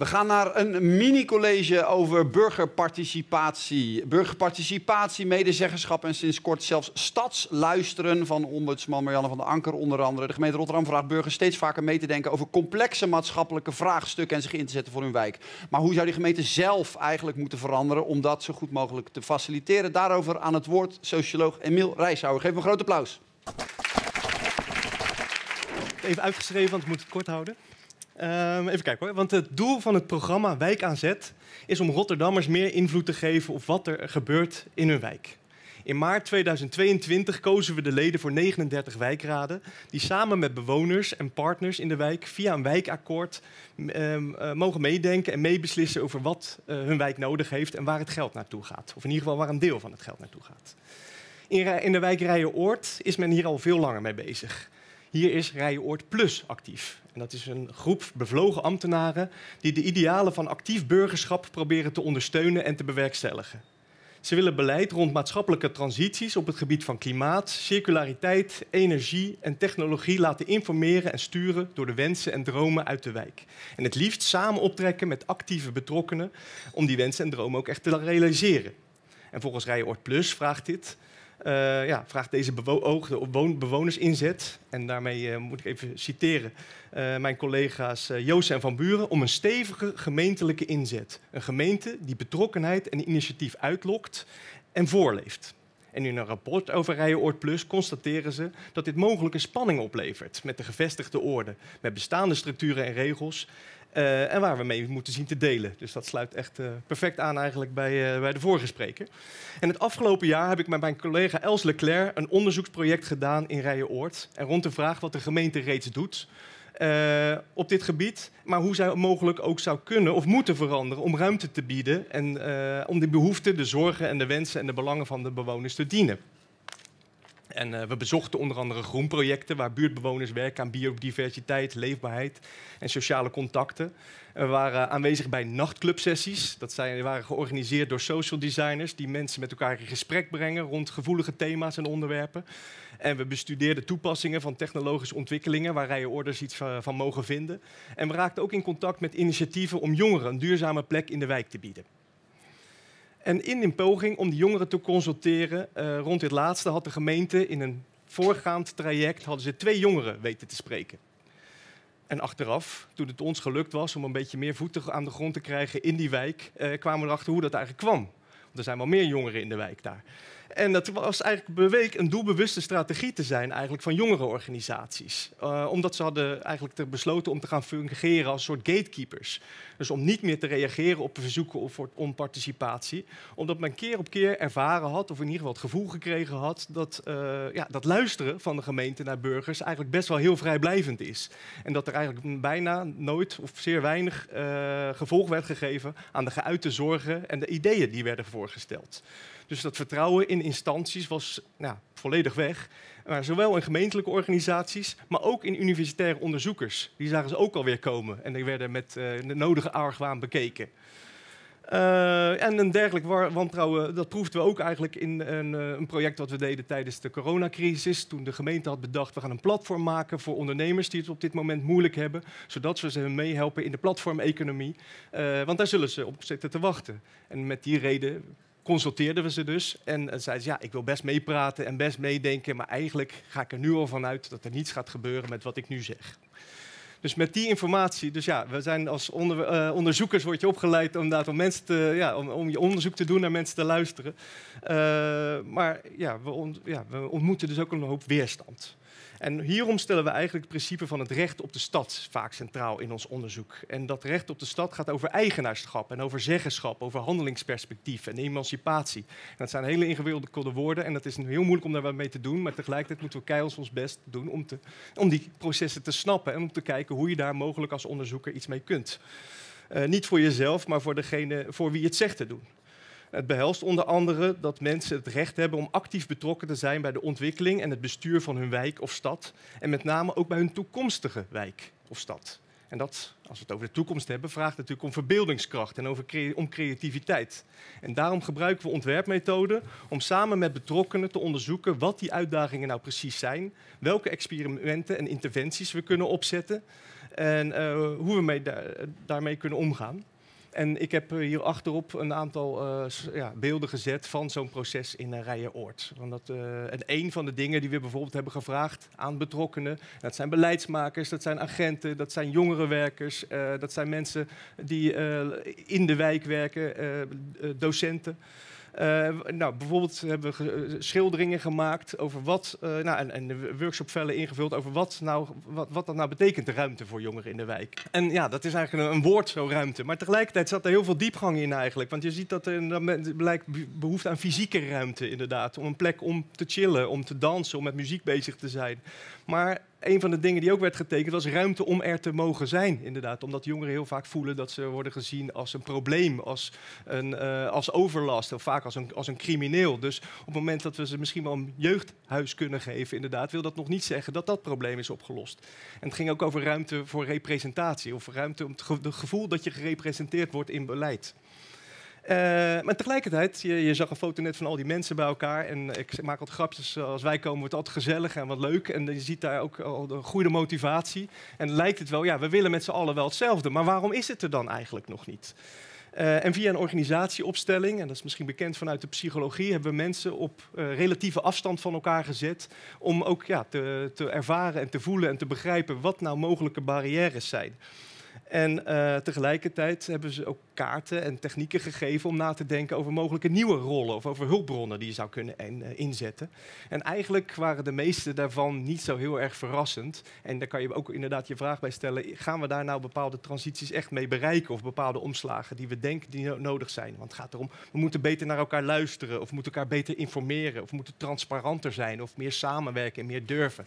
We gaan naar een mini-college over burgerparticipatie. Burgerparticipatie, medezeggenschap en sinds kort zelfs stadsluisteren van ombudsman Marianne van der Anker onder andere. De gemeente Rotterdam vraagt burgers steeds vaker mee te denken over complexe maatschappelijke vraagstukken en zich in te zetten voor hun wijk. Maar hoe zou die gemeente zelf eigenlijk moeten veranderen om dat zo goed mogelijk te faciliteren? Daarover aan het woord socioloog Emiel Rijshouwer. Geef hem een groot applaus. Even uitgeschreven, want ik moet het kort houden. Even kijken hoor. Want het doel van het programma Wijk aan Zet is om Rotterdammers meer invloed te geven op wat er gebeurt in hun wijk. In maart 2022 kozen we de leden voor 39 wijkraden die samen met bewoners en partners in de wijk via een wijkakkoord mogen meedenken en meebeslissen over wat hun wijk nodig heeft en waar het geld naartoe gaat. Of in ieder geval waar een deel van het geld naartoe gaat. In de wijk Rijenoord is men hier al veel langer mee bezig. Hier is Rijenoord Plus actief. En dat is een groep bevlogen ambtenaren die de idealen van actief burgerschap proberen te ondersteunen en te bewerkstelligen. Ze willen beleid rond maatschappelijke transities op het gebied van klimaat, circulariteit, energie en technologie laten informeren en sturen door de wensen en dromen uit de wijk. En het liefst samen optrekken met actieve betrokkenen om die wensen en dromen ook echt te realiseren. En volgens Rijenoord Plus vraagt deze bewonersinzet, en daarmee moet ik even citeren mijn collega's Joost en Van Buren, om een stevige gemeentelijke inzet. Een gemeente die betrokkenheid en initiatief uitlokt en voorleeft. En in een rapport over Rijenoord Plus constateren ze dat dit mogelijk een spanning oplevert met de gevestigde orde, met bestaande structuren en regels, en waar we mee moeten zien te delen. Dus dat sluit echt perfect aan eigenlijk bij de vorige spreker. En het afgelopen jaar heb ik met mijn collega Els Leclerc een onderzoeksproject gedaan in Rijenoord. En rond de vraag wat de gemeente reeds doet op dit gebied. Maar hoe zij mogelijk ook zou kunnen of moeten veranderen om ruimte te bieden. En om de behoeften, de zorgen en de wensen en de belangen van de bewoners te dienen. En we bezochten onder andere groenprojecten waar buurtbewoners werken aan biodiversiteit, leefbaarheid en sociale contacten. We waren aanwezig bij nachtclubsessies. Dat waren georganiseerd door social designers die mensen met elkaar in gesprek brengen rond gevoelige thema's en onderwerpen. En we bestudeerden toepassingen van technologische ontwikkelingen waar Rijenoorders iets van mogen vinden. En we raakten ook in contact met initiatieven om jongeren een duurzame plek in de wijk te bieden. En in een poging om die jongeren te consulteren rond dit laatste had de gemeente in een voorgaand traject hadden ze 2 jongeren weten te spreken. En achteraf, toen het ons gelukt was om een beetje meer voeten aan de grond te krijgen in die wijk, kwamen we erachter hoe dat eigenlijk kwam. Want er zijn wel meer jongeren in de wijk daar. En dat was eigenlijk bleek een doelbewuste strategie te zijn eigenlijk van jongerenorganisaties. Omdat ze hadden eigenlijk besloten om te gaan fungeren als soort gatekeepers. Dus om niet meer te reageren op verzoeken om participatie. Omdat men keer op keer ervaren had, of in ieder geval het gevoel gekregen had, dat luisteren van de gemeente naar burgers eigenlijk best wel heel vrijblijvend is. En dat er eigenlijk bijna nooit of zeer weinig gevolg werd gegeven aan de geuite zorgen en de ideeën die werden voorgesteld. Dus dat vertrouwen in instanties was volledig weg. Maar zowel in gemeentelijke organisaties, maar ook in universitaire onderzoekers. Die zagen ze ook alweer komen en die werden met de nodige argwaan bekeken. En een dergelijk wantrouwen, dat proefden we ook eigenlijk in een project wat we deden tijdens de coronacrisis. Toen de gemeente had bedacht, we gaan een platform maken voor ondernemers die het op dit moment moeilijk hebben. Zodat we ze meehelpen in de platformeconomie. Want daar zullen ze op zitten te wachten. En met die reden consulteerden we ze dus en zeiden ze, ik wil best meepraten en best meedenken, maar eigenlijk ga ik er nu al vanuit dat er niets gaat gebeuren met wat ik nu zeg. Dus met die informatie, we zijn als onderzoekers word je opgeleid om mensen om je onderzoek te doen, naar mensen te luisteren. Maar we ontmoeten dus ook een hoop weerstand. En hierom stellen we eigenlijk het principe van het recht op de stad vaak centraal in ons onderzoek. En dat recht op de stad gaat over eigenaarschap en over zeggenschap, over handelingsperspectief en emancipatie. En dat zijn hele ingewikkelde woorden en dat is heel moeilijk om daar wat mee te doen. Maar tegelijkertijd moeten we keihard ons best doen om die processen te snappen en om te kijken hoe je daar mogelijk als onderzoeker iets mee kunt. Niet voor jezelf, maar voor degene voor wie het zegt te doen. Het behelst onder andere dat mensen het recht hebben om actief betrokken te zijn bij de ontwikkeling en het bestuur van hun wijk of stad. En met name ook bij hun toekomstige wijk of stad. En dat, als we het over de toekomst hebben, vraagt natuurlijk om verbeeldingskracht en om creativiteit. En daarom gebruiken we ontwerpmethoden om samen met betrokkenen te onderzoeken wat die uitdagingen nou precies zijn, welke experimenten en interventies we kunnen opzetten En hoe we daarmee kunnen omgaan. En ik heb hier achterop een aantal beelden gezet van zo'n proces in Rijeoord. En een van de dingen die we bijvoorbeeld hebben gevraagd aan betrokkenen, dat zijn beleidsmakers, dat zijn agenten, dat zijn jongerenwerkers, dat zijn mensen die in de wijk werken, docenten. Bijvoorbeeld hebben we schilderingen gemaakt over en de workshopvellen ingevuld over wat dat nou betekent, de ruimte voor jongeren in de wijk. En ja, dat is eigenlijk een woord, zo ruimte. Maar tegelijkertijd zat er heel veel diepgang in eigenlijk. Want je ziet dat er blijkt behoefte aan fysieke ruimte inderdaad. Om een plek om te chillen, om te dansen, om met muziek bezig te zijn. Maar een van de dingen die ook werd getekend was ruimte om er te mogen zijn, inderdaad. Omdat jongeren heel vaak voelen dat ze worden gezien als een probleem, als overlast, of vaak als een crimineel. Dus op het moment dat we ze misschien wel een jeugdhuis kunnen geven, inderdaad, wil dat nog niet zeggen dat dat probleem is opgelost. En het ging ook over ruimte voor representatie, of ruimte om het gevoel dat je gerepresenteerd wordt in beleid. Maar tegelijkertijd, je zag een foto net van al die mensen bij elkaar. En ik maak altijd grapjes, als wij komen wordt het altijd gezellig en wat leuk. En je ziet daar ook al de goede motivatie. En lijkt het wel, ja, we willen met z'n allen wel hetzelfde. Maar waarom is het er dan eigenlijk nog niet? En via een organisatieopstelling, en dat is misschien bekend vanuit de psychologie, hebben we mensen op relatieve afstand van elkaar gezet om ook te ervaren en te voelen en te begrijpen wat nou mogelijke barrières zijn. En tegelijkertijd hebben ze ook kaarten en technieken gegeven om na te denken over mogelijke nieuwe rollen of over hulpbronnen die je zou kunnen inzetten. En eigenlijk waren de meeste daarvan niet zo heel erg verrassend. En daar kan je ook inderdaad je vraag bij stellen, gaan we daar nou bepaalde transities echt mee bereiken of bepaalde omslagen die we denken die nodig zijn? Want het gaat erom, we moeten beter naar elkaar luisteren of we moeten elkaar beter informeren of we moeten transparanter zijn of meer samenwerken en meer durven.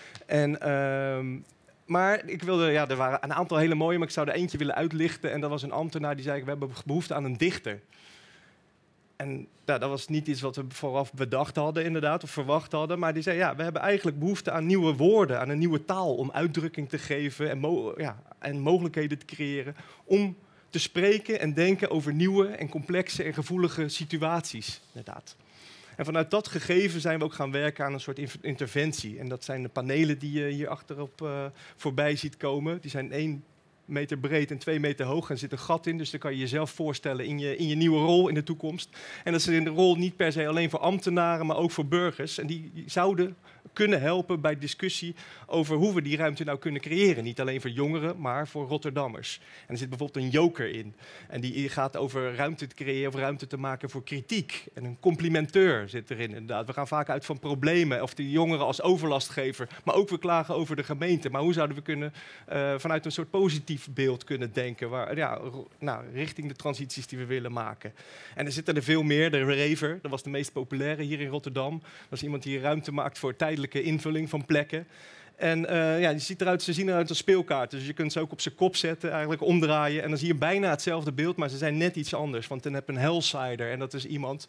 Maar er waren een aantal hele mooie, maar ik zou er eentje willen uitlichten. En dat was een ambtenaar die zei, we hebben behoefte aan een dichter. En dat was niet iets wat we vooraf bedacht hadden inderdaad, of verwacht hadden. Maar die zei, we hebben eigenlijk behoefte aan nieuwe woorden, aan een nieuwe taal om uitdrukking te geven en mogelijkheden te creëren om te spreken en denken over nieuwe en complexe en gevoelige situaties, inderdaad. En vanuit dat gegeven zijn we ook gaan werken aan een soort interventie. En dat zijn de panelen die je hier achterop voorbij ziet komen. Die zijn 1 meter breed en 2 meter hoog en er zit een gat in. Dus dan kan je jezelf voorstellen in je nieuwe rol in de toekomst. En dat is in de rol niet per se alleen voor ambtenaren, maar ook voor burgers. En die zouden kunnen helpen bij discussie over hoe we die ruimte nou kunnen creëren. Niet alleen voor jongeren, maar voor Rotterdammers. En er zit bijvoorbeeld een joker in. En die gaat over ruimte te creëren of ruimte te maken voor kritiek. En een complimenteur zit erin inderdaad. We gaan vaak uit van problemen of de jongeren als overlastgever. Maar ook we klagen over de gemeente. Maar hoe zouden we kunnen vanuit een soort positief beeld kunnen denken richting de transities die we willen maken. En er zitten er veel meer. De raver, dat was de meest populaire hier in Rotterdam. Dat is iemand die ruimte maakt voor tijdelijke invulling van plekken. En ze zien eruit als speelkaarten. Dus je kunt ze ook op zijn kop zetten, eigenlijk omdraaien. En dan zie je bijna hetzelfde beeld, maar ze zijn net iets anders. Want dan heb je een hellsider. En dat is iemand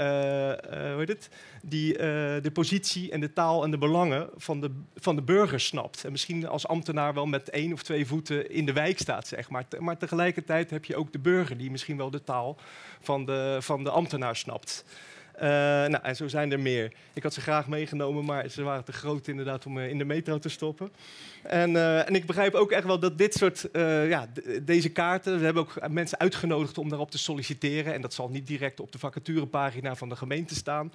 die de positie en de taal en de belangen van de burgers snapt. En misschien als ambtenaar wel met 1 of 2 voeten in de wijk staat, zeg maar. Maar tegelijkertijd heb je ook de burger die misschien wel de taal van de ambtenaar snapt. En zo zijn er meer. Ik had ze graag meegenomen, maar ze waren te groot inderdaad om in de metro te stoppen. En ik begrijp ook echt wel dat dit soort, deze kaarten, we hebben ook mensen uitgenodigd om daarop te solliciteren. En dat zal niet direct op de vacaturepagina van de gemeente staan.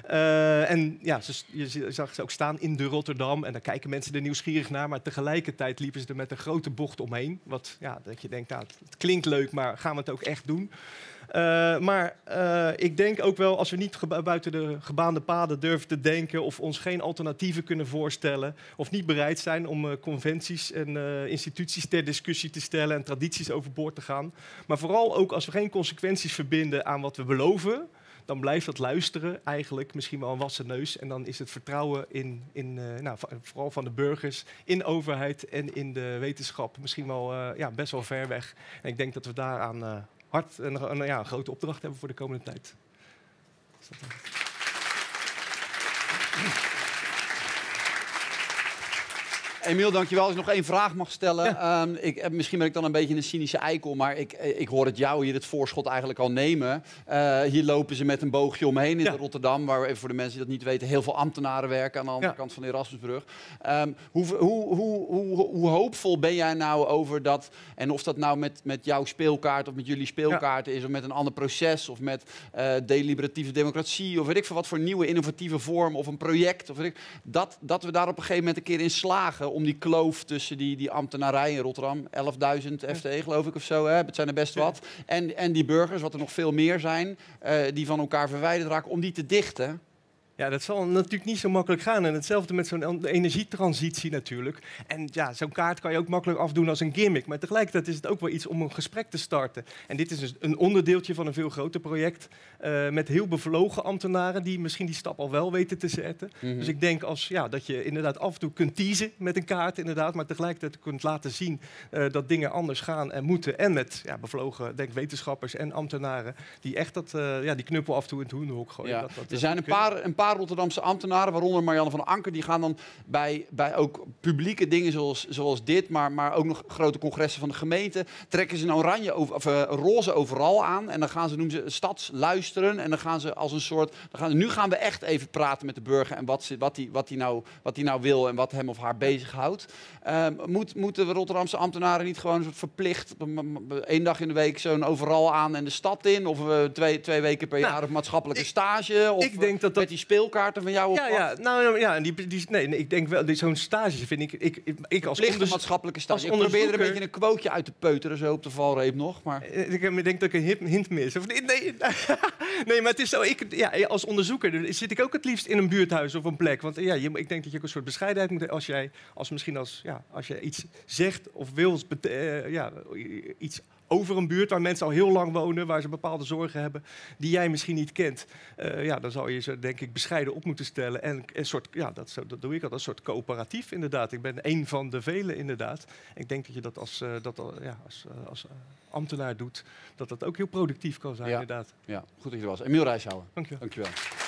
Je zag ze ook staan in de Rotterdam. En daar kijken mensen er nieuwsgierig naar. Maar tegelijkertijd liepen ze er met een grote bocht omheen. Dat je denkt, het klinkt leuk, maar gaan we het ook echt doen? Maar ik denk ook wel, als we niet buiten de gebaande paden durven te denken of ons geen alternatieven kunnen voorstellen of niet bereid zijn om conventies en instituties ter discussie te stellen en tradities overboord te gaan. Maar vooral ook als we geen consequenties verbinden aan wat we beloven, dan blijft dat luisteren eigenlijk misschien wel een wassen neus. En dan is het vertrouwen vooral van de burgers, in overheid en in de wetenschap misschien wel best wel ver weg. En ik denk dat we daaraan een grote opdracht hebben voor de komende tijd. Emiel, dankjewel. Als ik nog één vraag mag stellen. Ja. Misschien ben ik dan een beetje een cynische eikel, maar ik hoor het jou hier het voorschot eigenlijk al nemen. Hier lopen ze met een boogje omheen in Rotterdam, waar even voor de mensen die dat niet weten, heel veel ambtenaren werken aan de andere kant van de Erasmusbrug. Hoe hoopvol ben jij nou over dat, en of dat nou met jouw speelkaart of met jullie speelkaarten is, of met een ander proces, of met deliberatieve democratie, of weet ik veel wat voor nieuwe innovatieve vorm, of een project, of weet ik, dat we daar op een gegeven moment een keer in slagen om die kloof tussen die ambtenarij in Rotterdam, 11.000 FTE geloof ik of zo, hè? Het zijn er best wat, en die burgers, wat er nog veel meer zijn, die van elkaar verwijderd raken, om die te dichten. Ja, dat zal natuurlijk niet zo makkelijk gaan. En hetzelfde met zo'n energietransitie natuurlijk. En ja, zo'n kaart kan je ook makkelijk afdoen als een gimmick. Maar tegelijkertijd is het ook wel iets om een gesprek te starten. En dit is dus een onderdeeltje van een veel groter project. Met heel bevlogen ambtenaren die misschien die stap al wel weten te zetten. Dus ik denk dat je inderdaad af en toe kunt teasen met een kaart, inderdaad. Maar tegelijkertijd kunt laten zien dat dingen anders gaan en moeten. En met bevlogen wetenschappers en ambtenaren die echt die knuppel af en toe in het hoenderhok gooien. Ja. Er zijn een paar Rotterdamse ambtenaren, waaronder Marianne van Anker, die gaan dan bij ook publieke dingen zoals dit, maar ook nog grote congressen van de gemeente, trekken ze een roze overal aan en dan gaan ze, noemen ze stadsluisteren, en dan gaan ze als een soort, nu gaan we echt even praten met de burger en wat die nou wil en wat hem of haar bezighoudt. Moeten we Rotterdamse ambtenaren niet gewoon een soort verplicht 1 dag in de week zo'n overal aan en de stad in, of 2 weken per jaar of maatschappelijke stage, of ik denk dat met die speelkaarten van jou op ik denk wel, zo'n stage vind ik als maatschappelijke stage. Ik probeer er een beetje een quoteje uit te peuteren, zo op de valreep nog. Maar ik denk dat ik een hint mis. Of, nee, maar het is zo. Als onderzoeker zit ik ook het liefst in een buurthuis of een plek. Want ik denk dat je ook een soort bescheidenheid moet hebben als je iets zegt of wil, iets over een buurt waar mensen al heel lang wonen, waar ze bepaalde zorgen hebben die jij misschien niet kent. Dan zou je ze, denk ik, bescheiden op moeten stellen. En een soort, dat doe ik al, een soort coöperatief inderdaad. Ik ben één van de velen inderdaad. Ik denk dat je dat als ambtenaar doet, dat ook heel productief kan zijn inderdaad. Ja, goed dat je er was. Emiel Rijshouwer. Dank je wel. Dankjewel.